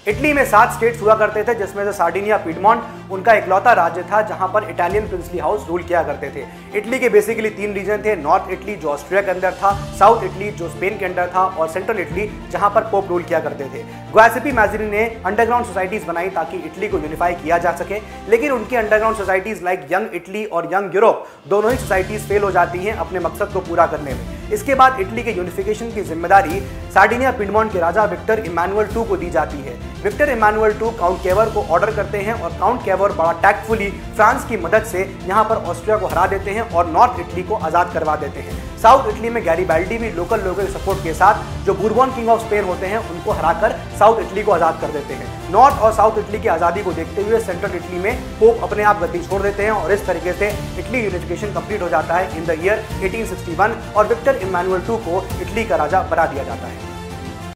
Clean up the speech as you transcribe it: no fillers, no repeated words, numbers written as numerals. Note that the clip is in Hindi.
इटली में 7 स्टेट्स हुआ करते थे, जिसमें से सार्डिनिया पीडमोंट उनका इकलौता राज्य था जहां पर इटालियन प्रिंसली हाउस रूल किया करते थे। इटली के बेसिकली 3 रीजन थे, नॉर्थ इटली जो ऑस्ट्रिया के अंदर था, साउथ इटली जो स्पेन के अंदर था और सेंट्रल इटली जहां पर पोप रूल किया करते थे। गिउसेप्पे मैज़रीनी ने अंडरग्राउंड सोसाइटीज बनाई ताकि इटली को यूनिफाई किया जा सके, लेकिन उनकी underground societies like young Italy और यंग यूरोप दोनों ही सोसाइटीज फेल हो जाती हैं अपने मकसद को पूरा करने में। इसके बाद इटली के यूनिफिकेशन की जिम्मेदारी सार्डिनिया पीडमोंट के राजा विक्टर इमैनुअल II को दी जाती है। Victor Emmanuel II count Cavour को ऑर्डर करते हैं और काउंट कैवर बड़ा टैक्टफुली फ्रांस की मदद से यहां पर ऑस्ट्रिया को हरा देते हैं और नॉर्थ इटली को आजाद करवा देते हैं। साउथ इटली में गैरिबाल्डी भी लोकल लोगों के सपोर्ट के साथ जो बुरबोन किंग ऑफ स्पेन होते हैं उनको हराकर साउथ इटली को आजाद कर देते हैं। नॉर्थ और साउथ इटली की आज़ादी को देखते हुए सेंट्रल इटली में पोप अपने आप गद्दी छोड़ देते हैं और इस तरीके से इटली यूनिफिकेशन कंप्लीट हो जाता है इन द ईयर 1861 और विक्टर इमैनुअल II को इटली का राजा बना दिया जाता है।